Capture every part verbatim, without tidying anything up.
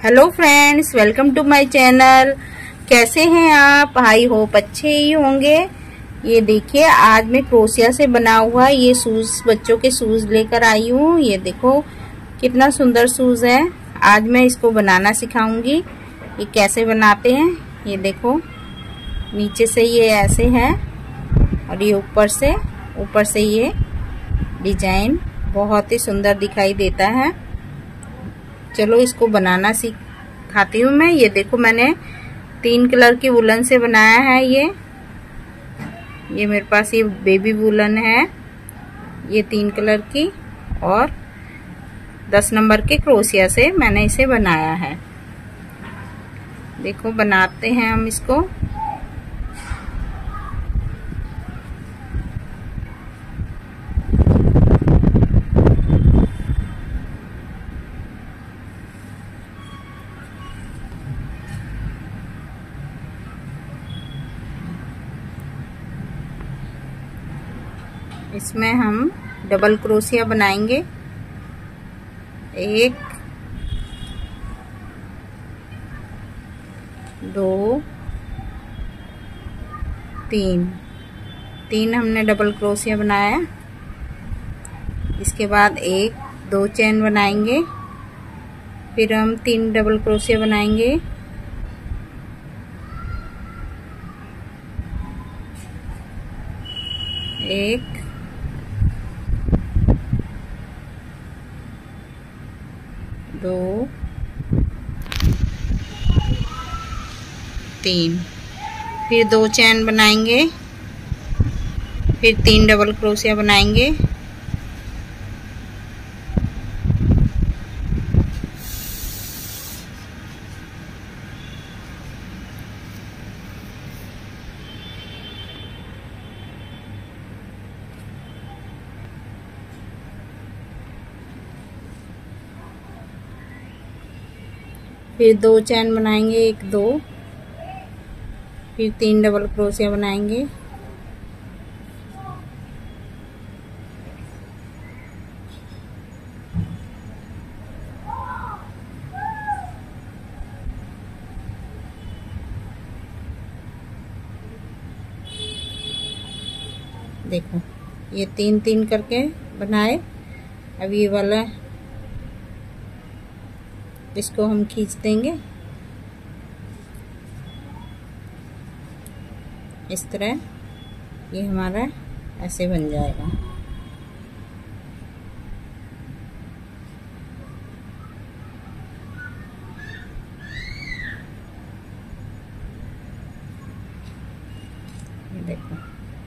Hello friends, welcome to my channel. कैसे हैं आप? आई होप अच्छे ही होंगे। ये देखिए, आज मैं क्रोशिया से बना हुआ ये शूज, बच्चों के शूज लेकर आई हूँ। ये देखो कितना सुंदर शूज है। आज मैं इसको बनाना सिखाऊंगी। ये कैसे बनाते हैं ये देखो। नीचे से ये ऐसे है और ये ऊपर से ऊपर से ये डिजाइन बहुत ही सुंदर दिखाई देता है। चलो इसको बनाना सिखाती हूँ मैं। ये देखो, मैंने तीन कलर की वुलन से बनाया है। ये ये मेरे पास ये बेबी वुलन है, ये तीन कलर की, और दस नंबर के क्रोशिया से मैंने इसे बनाया है। देखो बनाते हैं हम इसको। इसमें हम डबल क्रोशिया बनाएंगे। एक, दो, तीन तीन हमने डबल क्रोशिया बनाया। इसके बाद एक दो चेन बनाएंगे, फिर हम तीन डबल क्रोशिया बनाएंगे। एक, दो, तीन, फिर दो चैन बनाएंगे, फिर तीन डबल क्रोशिया बनाएंगे। फिर दो चैन बनाएंगे, एक दो, फिर तीन डबल क्रोशिया बनाएंगे। देखो ये तीन तीन करके बनाए। अब ये वाला इसको हम खींच देंगे इस तरह। ये हमारा ऐसे बन जाएगा। ये देखो,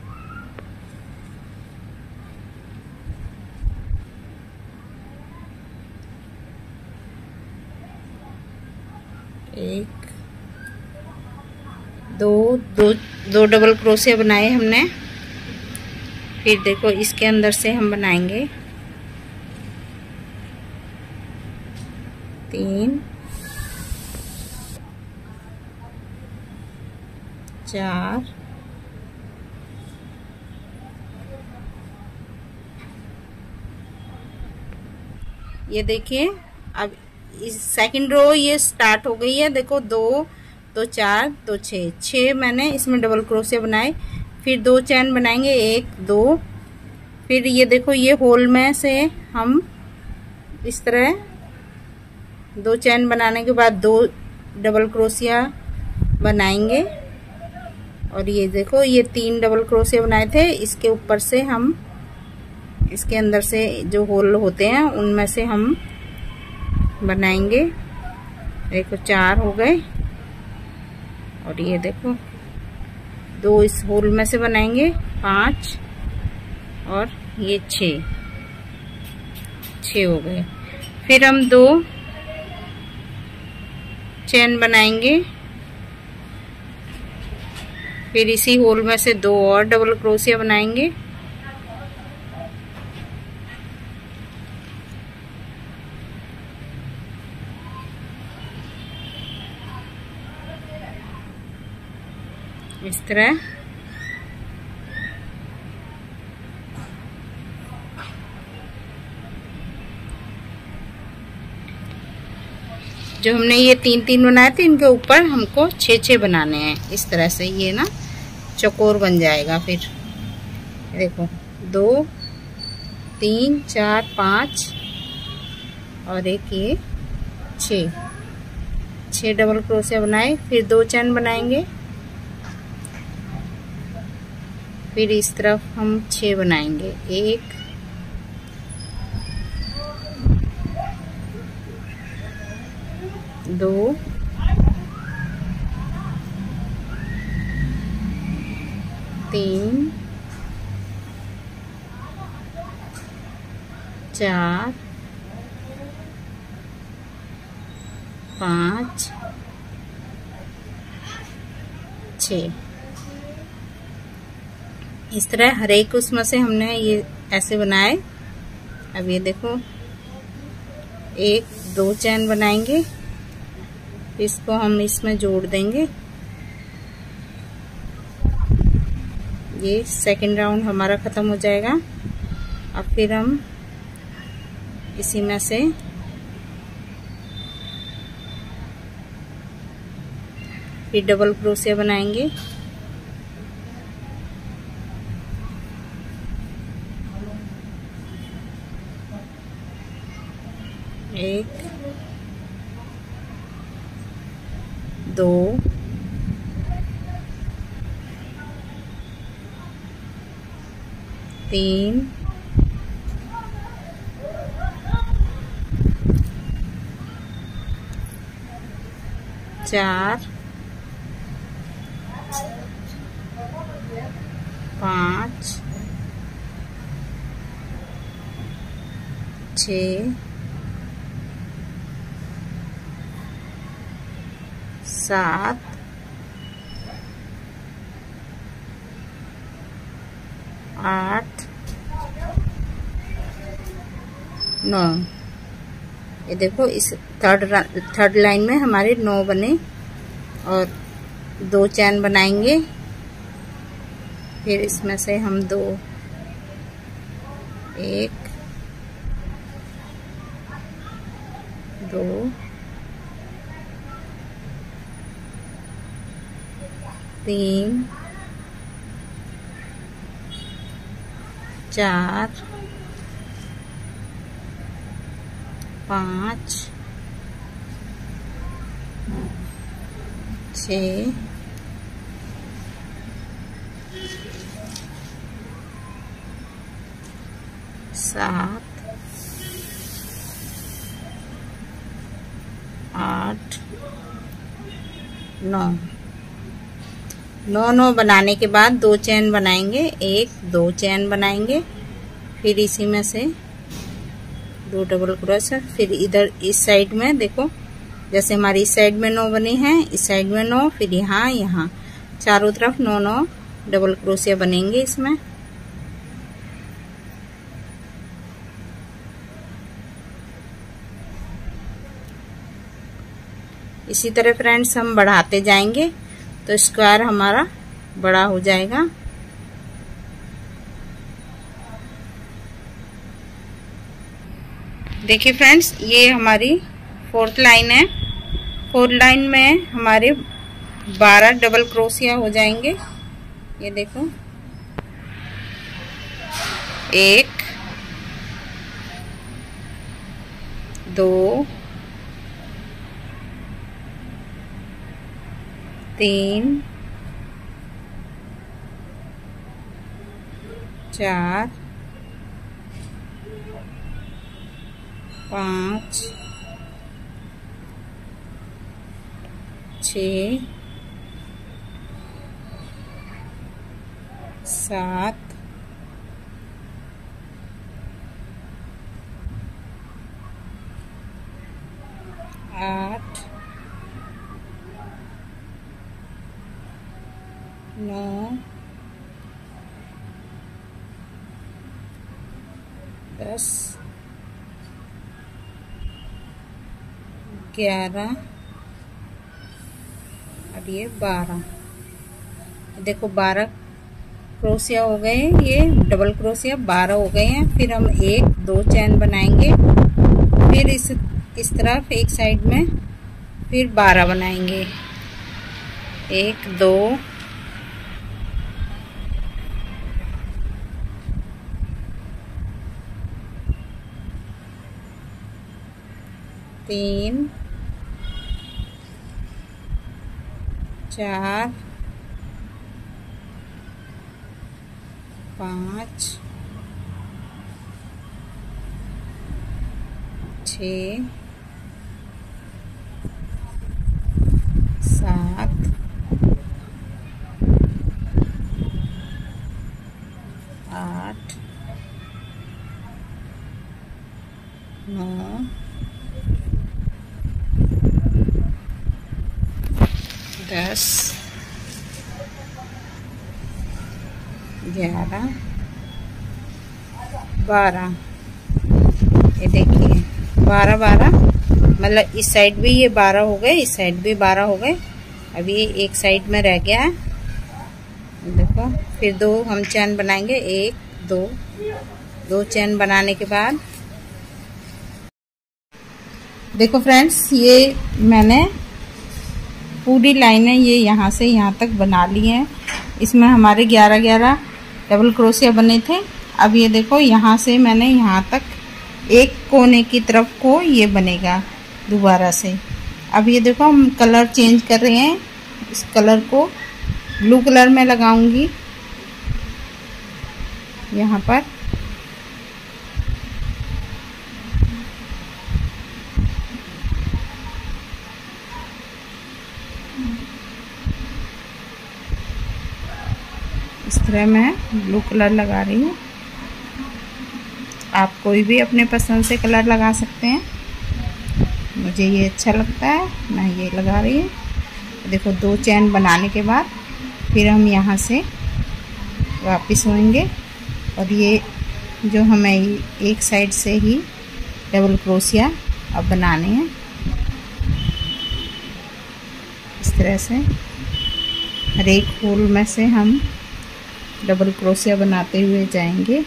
एक, दो दो दो डबल क्रोशिया बनाए हमने। फिर देखो इसके अंदर से हम बनाएंगे तीन, चार, ये देखिए। अब इस सेकंड रो ये स्टार्ट हो गई है। देखो दो दो चार दो छः छः मैंने इसमें डबल क्रोशिया बनाए। फिर दो चैन बनाएंगे, एक दो, फिर ये देखो ये होल में से हम इस तरह दो चैन बनाने के बाद दो डबल क्रोशिया बनाएंगे। और ये देखो ये तीन डबल क्रोशिया बनाए थे, इसके ऊपर से हम इसके अंदर से जो होल होते हैं उनमें से हम बनाएंगे। देखो चार हो गए, और ये देखो दो इस होल में से बनाएंगे, पांच, और ये छः छः हो गए। फिर हम दो चैन बनाएंगे, फिर इसी होल में से दो और डबल क्रोशिया बनाएंगे। इस तरह जो हमने ये तीन तीन बनाए थे इनके ऊपर हमको छः छः बनाने हैं। इस तरह से ये ना चौकोर बन जाएगा। फिर देखो दो तीन चार पाँच और एक ये छः छः डबल क्रोशिया बनाए। फिर दो चैन बनाएंगे, फिर इस तरफ हम छः बनाएंगे। एक दो तीन चार पाँच छः। इस तरह हर एक उसमें से हमने ये ऐसे बनाए। अब ये देखो एक दो चैन बनाएंगे, इसको हम इसमें जोड़ देंगे। ये सेकंड राउंड हमारा खत्म हो जाएगा। अब फिर हम इसी में से फिर डबल क्रोशिया बनाएंगे। एक दो तीन चार पाँच छः सात आठ नौ। ये देखो इस थर्ड थर्ड लाइन में हमारे नौ बने और दो चैन बनाएंगे। फिर इसमें से हम दो एक दो तीन चार पाँच छः सात आठ नौ। नौ नौ बनाने के बाद दो चैन बनाएंगे, एक दो चैन बनाएंगे। फिर इसी में से दो डबल क्रोशिया। फिर इधर इस साइड में देखो जैसे हमारी इस साइड में नौ बने हैं, इस साइड में नौ, फिर यहाँ यहाँ चारों तरफ नौ नौ डबल क्रोशिया बनेंगे इसमें। इसी तरह फ्रेंड्स हम बढ़ाते जाएंगे तो स्क्वायर हमारा बड़ा हो जाएगा। देखिए फ्रेंड्स ये हमारी फोर्थ लाइन है। फोर्थ लाइन में हमारे बारह डबल क्रोशिया हो जाएंगे। ये देखो एक दो तीन चार पाँच छः सात आठ नौ दस ग्यारह और ये बारह। देखो बारह क्रोशिया हो गए, ये डबल क्रोशिया बारह हो गए हैं। फिर हम एक दो चैन बनाएंगे। फिर इस इस तरफ एक साइड में फिर बारह बनाएंगे। एक दो तीन चार पाँच छ सात आठ नौ दस ग्यारह बारह। ये देखिए बारह बारह, मतलब इस साइड भी ये बारह हो गए, इस साइड भी बारह हो गए। अभी ये एक साइड में रह गया है, देखो। फिर दो हम चैन बनाएंगे, एक दो दो चैन बनाने के बाद देखो फ्रेंड्स, ये मैंने पूरी लाइनें ये यहाँ से यहाँ तक बना ली हैं। इसमें हमारे ग्यारह ग्यारह डबल क्रोशिया बने थे। अब ये देखो यहाँ से मैंने यहाँ तक एक कोने की तरफ को ये बनेगा दोबारा से। अब ये देखो हम कलर चेंज कर रहे हैं, इस कलर को ब्लू कलर में लगाऊंगी यहाँ पर। इस तरह मैं ब्लू कलर लगा रही हूँ। आप कोई भी अपने पसंद से कलर लगा सकते हैं, मुझे ये अच्छा लगता है, मैं ये लगा रही हूँ। देखो दो चैन बनाने के बाद फिर हम यहाँ से वापस होंगे और ये जो हमें एक साइड से ही डबल क्रोशिया अब बनाने हैं। इस तरह से हर एक होल में से हम डबल क्रोशिया बनाते हुए जाएंगे।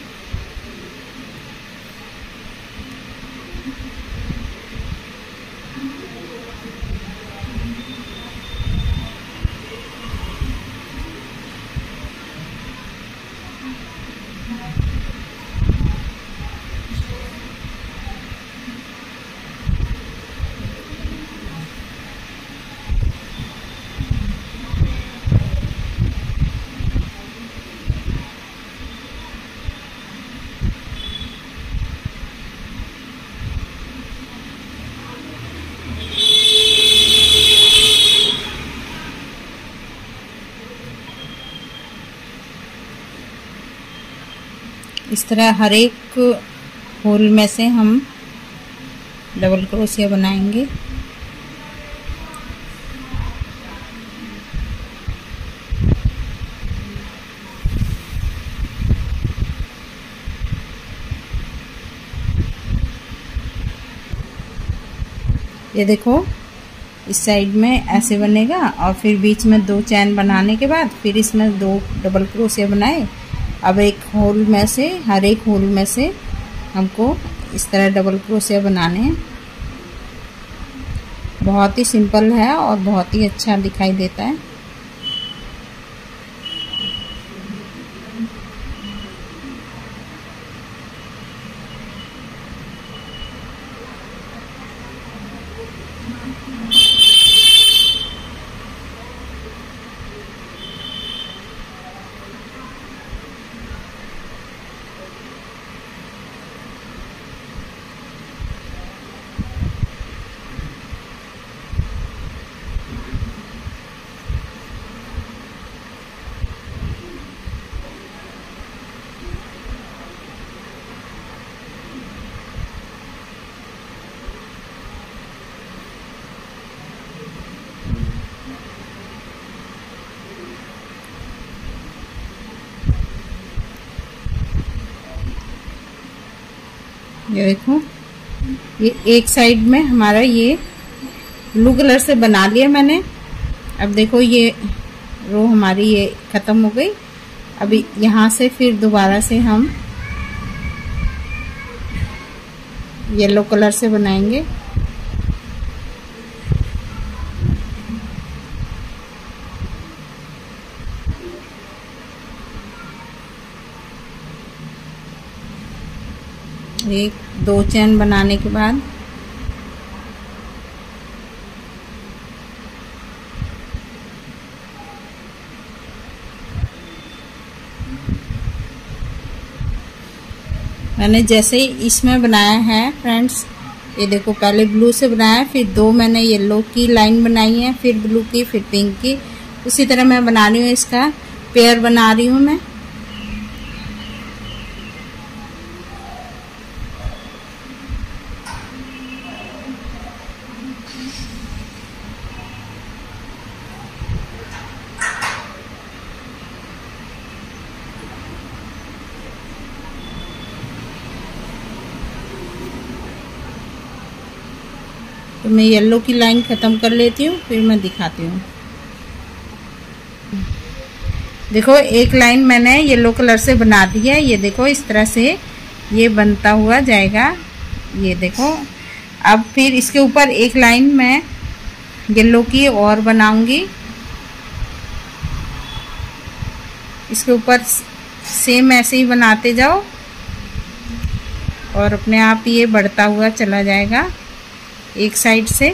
इस तरह हर एक होल में से हम डबल क्रोशिया बनाएंगे। ये देखो इस साइड में ऐसे बनेगा और फिर बीच में दो चैन बनाने के बाद फिर इसमें दो डबल क्रोशिया बनाए। अब एक होल में से हर एक होल में से हमको इस तरह डबल क्रोशिया बनाने हैं। बहुत ही सिंपल है और बहुत ही अच्छा दिखाई देता है। ये देखो ये एक साइड में हमारा ये ब्लू कलर से बना लिया मैंने। अब देखो ये रो हमारी ये खत्म हो गई। अभी यहाँ से फिर दोबारा से हम येलो कलर से बनाएंगे। एक दो चैन बनाने के बाद मैंने जैसे ही इसमें बनाया है फ्रेंड्स, ये देखो पहले ब्लू से बनाया, फिर दो मैंने येलो की लाइन बनाई है, फिर ब्लू की, फिर पिंक की। उसी तरह मैं बना रही हूँ, इसका पेयर बना रही हूँ मैं। तो मैं येलो की लाइन ख़त्म कर लेती हूँ, फिर मैं दिखाती हूँ। देखो एक लाइन मैंने येलो कलर से बना दी है। ये देखो इस तरह से ये बनता हुआ जाएगा। ये देखो अब फिर इसके ऊपर एक लाइन मैं येलो की और बनाऊंगी। इसके ऊपर सेम ऐसे ही बनाते जाओ और अपने आप ये बढ़ता हुआ चला जाएगा एक साइड से।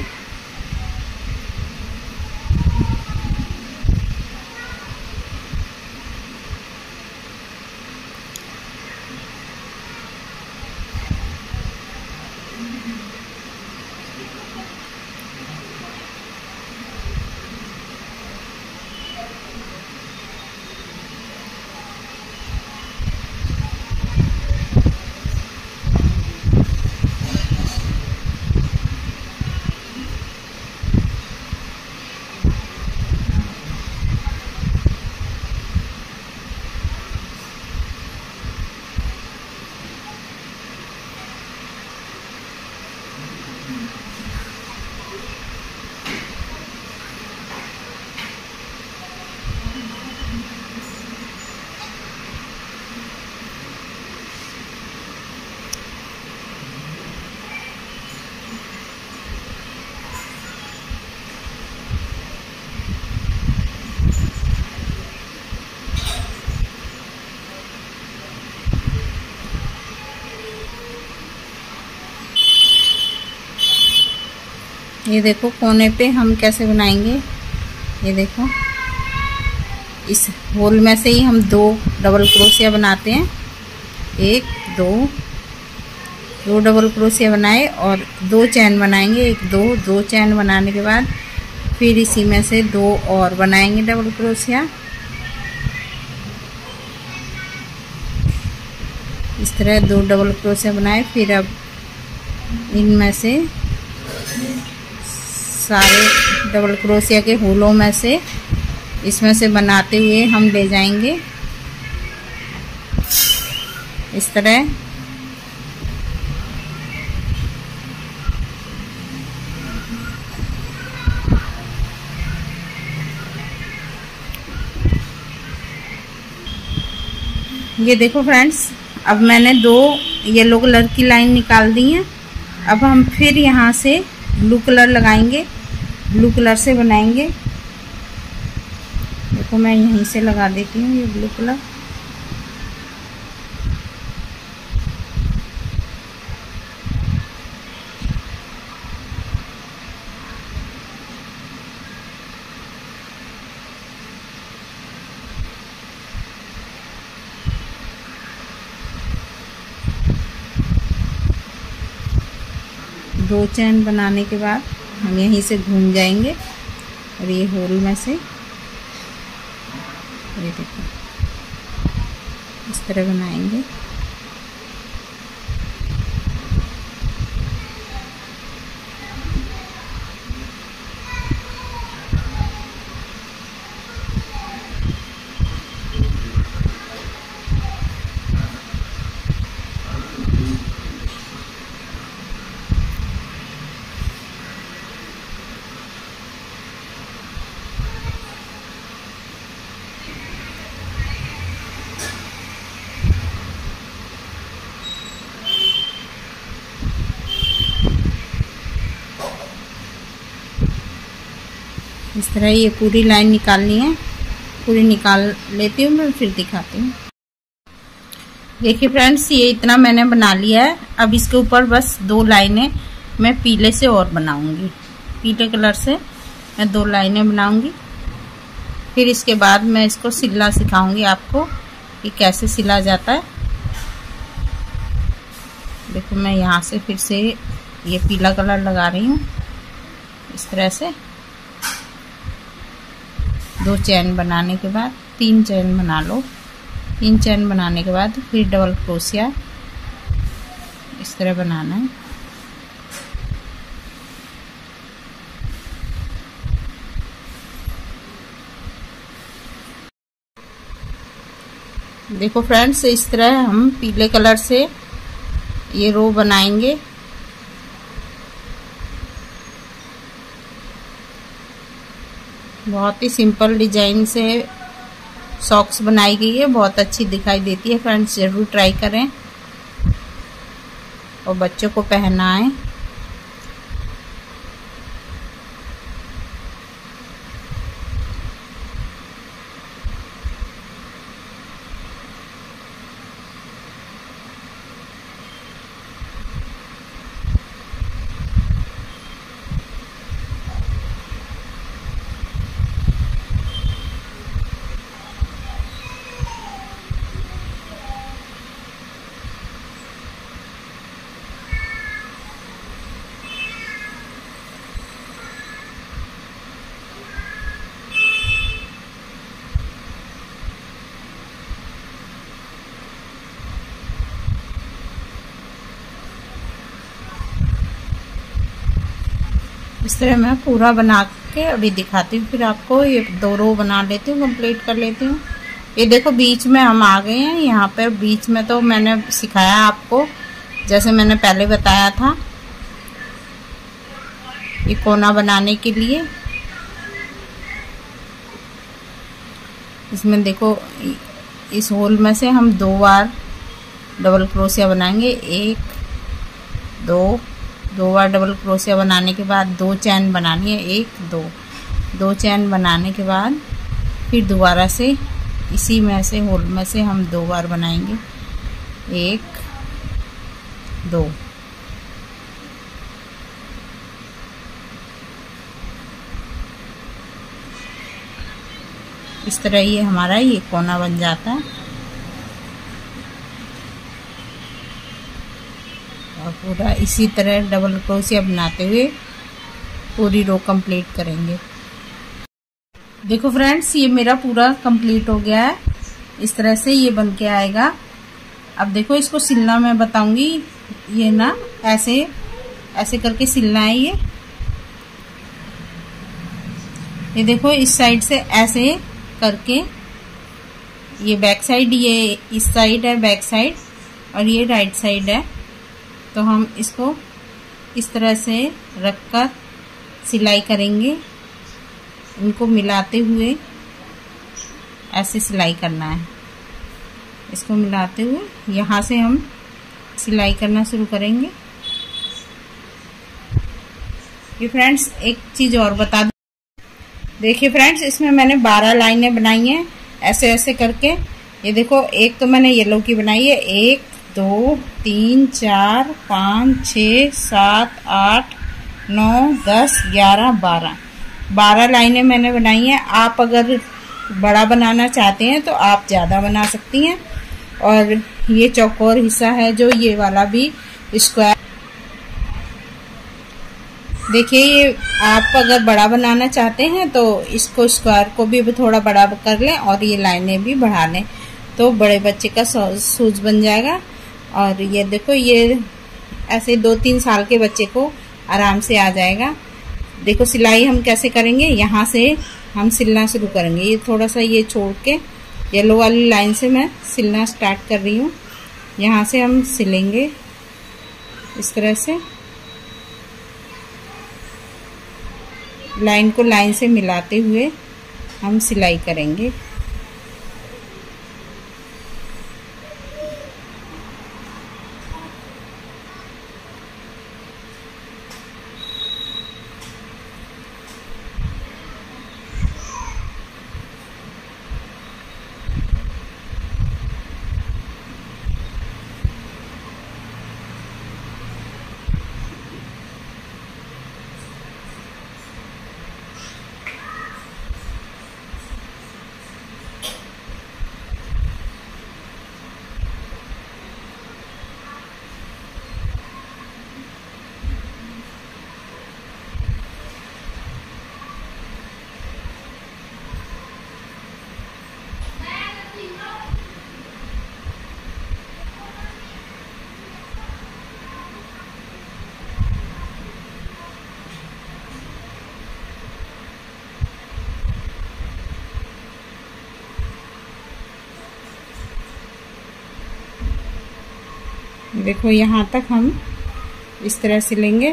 ये देखो कोने पे हम कैसे बनाएंगे। ये देखो इस होल में से ही हम दो डबल क्रोशिया बनाते हैं। एक दो दो डबल क्रोशिया बनाए और दो चैन बनाएंगे। एक दो दो चैन बनाने के बाद फिर इसी में से दो और बनाएंगे डबल क्रोशिया। इस तरह दो डबल क्रोशिया बनाए। फिर अब इनमें से सारे डबल क्रोशिया के होलों में से इसमें से बनाते हुए हम ले जाएंगे इस तरह। ये देखो फ्रेंड्स, अब मैंने दो येलो कलर की लाइन निकाल दी है। अब हम फिर यहाँ से ब्लू कलर लगाएंगे, ब्लू कलर से बनाएंगे। देखो मैं यहीं से लगा देती हूँ ये ब्लू कलर। दो चैन बनाने के बाद हम यहीं से घूम जाएंगे और ये होल में से ये देखो इस तरह बनाएंगे। इस तरह ये पूरी लाइन निकालनी है। पूरी निकाल लेती हूँ मैं, फिर दिखाती हूँ। देखिए फ्रेंड्स, ये इतना मैंने बना लिया है। अब इसके ऊपर बस दो लाइनें मैं पीले से और बनाऊंगी। पीले कलर से मैं दो लाइनें बनाऊंगी। फिर इसके बाद मैं इसको सिलना सिखाऊंगी आपको कि कैसे सिला जाता है। देखो मैं यहाँ से फिर से ये पीला कलर लगा रही हूँ। इस तरह से दो चैन बनाने के बाद तीन चैन बना लो। तीन चैन बनाने के बाद फिर डबल क्रोशिया इस तरह बनाना है। देखो फ्रेंड्स, इस तरह हम पीले कलर से ये रो बनाएंगे। बहुत ही सिंपल डिजाइन से सॉक्स बनाई गई है, बहुत अच्छी दिखाई देती है। फ्रेंड्स जरूर ट्राई करें और बच्चों को पहनाएं। इस तरह मैं पूरा बना के अभी दिखाती हूँ, फिर आपको ये दो रो बना लेती हूँ, कंप्लीट कर लेती हूँ। ये देखो बीच में हम आ गए हैं। यहाँ पर बीच में तो मैंने सिखाया आपको, जैसे मैंने पहले बताया था, ये कोना बनाने के लिए। इसमें देखो इस होल में से हम दो बार डबल क्रोशिया बनाएंगे। एक दो दो बार डबल क्रोशिया बनाने के बाद दो चैन बनानी है। एक दो दो चैन बनाने के बाद फिर दोबारा से इसी में से होल में से हम दो बार बनाएंगे। एक दो। इस तरह ये हमारा ये कोना बन जाता है। और पूरा इसी तरह डबल क्रोशिया बनाते हुए पूरी रो कंप्लीट करेंगे। देखो फ्रेंड्स, ये मेरा पूरा कंप्लीट हो गया है। इस तरह से ये बन के आएगा। अब देखो इसको सिलना मैं बताऊंगी। ये ना ऐसे ऐसे करके सिलना है। ये ये देखो इस साइड से ऐसे करके, ये बैक साइड, ये इस साइड है बैक साइड और ये राइट साइड है। तो हम इसको इस तरह से रखकर सिलाई करेंगे। इनको मिलाते हुए ऐसे सिलाई करना है। इसको मिलाते हुए यहाँ से हम सिलाई करना शुरू करेंगे। ये फ्रेंड्स एक चीज़ और बता दूं, देखिए फ्रेंड्स, इसमें मैंने बारह लाइनें बनाई हैं ऐसे ऐसे करके। ये देखो, एक तो मैंने येलो की बनाई है। एक दो तीन चार पाँच छ सात आठ नौ दस ग्यारह बारह बारह लाइनें मैंने बनाई हैं। आप अगर बड़ा बनाना चाहते हैं तो आप ज़्यादा बना सकती हैं। और ये चौकोर हिस्सा है जो ये वाला भी स्क्वायर, देखिए ये आप अगर बड़ा बनाना चाहते हैं तो इसको स्क्वायर को भी थोड़ा बड़ा कर लें और ये लाइनें भी बढ़ा लें, तो बड़े बच्चे का शूज बन जाएगा। और ये देखो, ये ऐसे दो तीन साल के बच्चे को आराम से आ जाएगा। देखो सिलाई हम कैसे करेंगे, यहाँ से हम सिलना शुरू करेंगे। ये थोड़ा सा ये छोड़ के येलो वाली लाइन से मैं सिलना स्टार्ट कर रही हूँ। यहाँ से हम सिलेंगे इस तरह से, लाइन को लाइन से मिलाते हुए हम सिलाई करेंगे। देखो यहाँ तक हम इस तरह से लेंगे।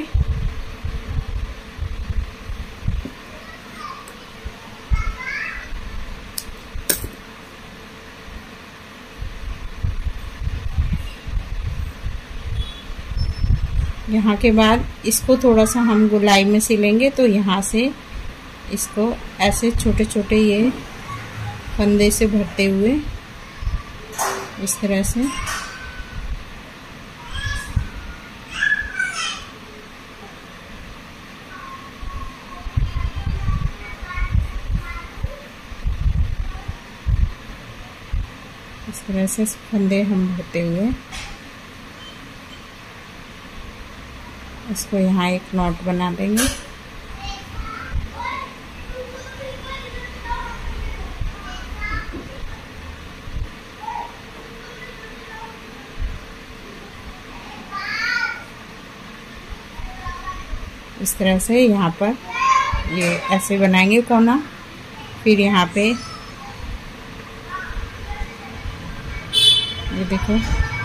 यहाँ के बाद इसको थोड़ा सा हम गोलाई में सिलेंगे, तो यहाँ से इसको ऐसे छोटे छोटे ये फंदे से भरते हुए इस तरह से इस तरह से फंदे हम भरते हुए इसको यहाँ एक नॉट बना देंगे। इस तरह से यहाँ पर ये ऐसे बनाएंगे कोना। फिर यहाँ पे ये देखो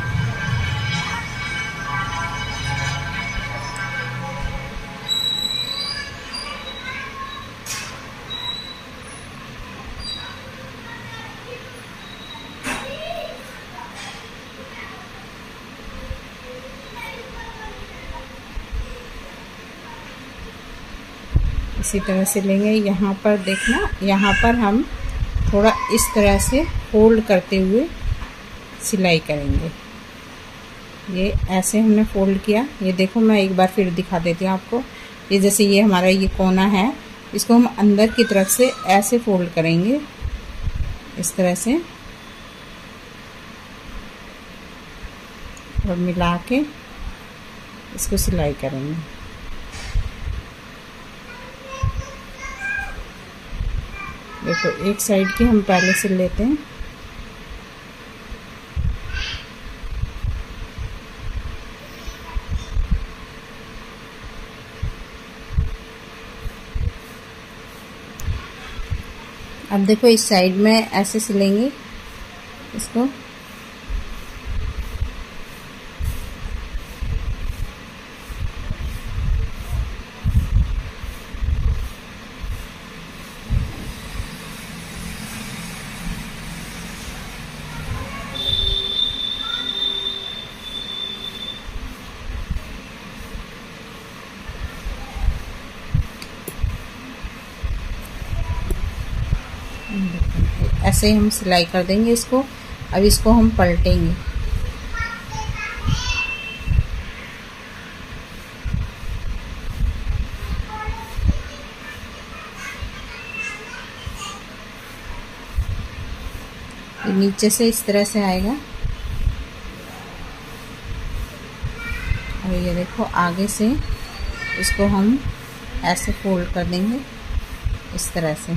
इसी तरह से लेंगे। यहाँ पर देखना, यहाँ पर हम थोड़ा इस तरह से फोल्ड करते हुए सिलाई करेंगे। ये ऐसे हमने फोल्ड किया। ये देखो मैं एक बार फिर दिखा देती हूँ आपको। ये जैसे ये हमारा ये कोना है, इसको हम अंदर की तरफ से ऐसे फोल्ड करेंगे इस तरह से, और मिला के इसको सिलाई करेंगे। देखो एक साइड की हम पहले सिल लेते हैं। अब देखो इस साइड में ऐसे सिलेंगे इसको। ऐसे हम सिलाई कर देंगे इसको। अब इसको हम पलटेंगे। ये नीचे से इस तरह से आएगा, और ये देखो आगे से इसको हम ऐसे फोल्ड कर देंगे इस तरह से।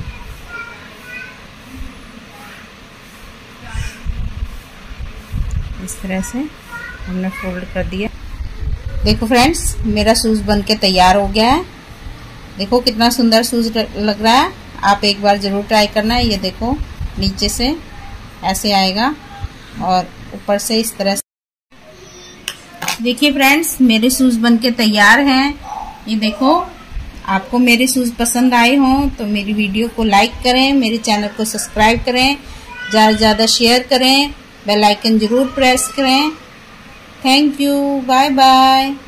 इस तरह से हमने फोल्ड कर दिया। देखो फ्रेंड्स, मेरा शूज बनके तैयार हो गया है। देखो कितना सुंदर शूज लग रहा है। आप एक बार जरूर ट्राई करना है। ये देखो नीचे से ऐसे आएगा और ऊपर से इस तरह से। देखिए फ्रेंड्स, मेरे शूज बनके तैयार हैं। ये देखो, आपको मेरे शूज पसंद आए हों तो मेरी वीडियो को लाइक करें, मेरे चैनल को सब्सक्राइब करें, ज़्यादा से ज़्यादा शेयर करें, बेल आइकन जरूर प्रेस करें। Thank you, bye bye.